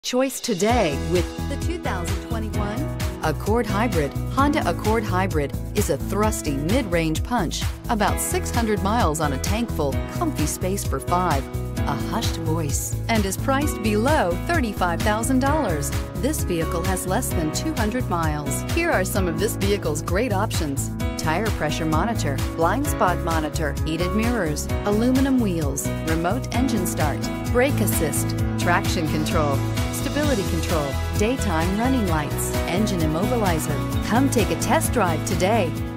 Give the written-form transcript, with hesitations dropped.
choice today with the 2021 Accord Hybrid. Honda Accord Hybrid is a thrusty mid-range punch, about 600 miles on a tank full, comfy space for 5, a hushed voice, and is priced below $35,000. This vehicle has less than 200 miles. Here are some of this vehicle's great options: tire pressure monitor, blind spot monitor, heated mirrors, aluminum wheels, remote engine start, brake assist, traction control, stability control, daytime running lights, engine immobilizer. Come take a test drive today.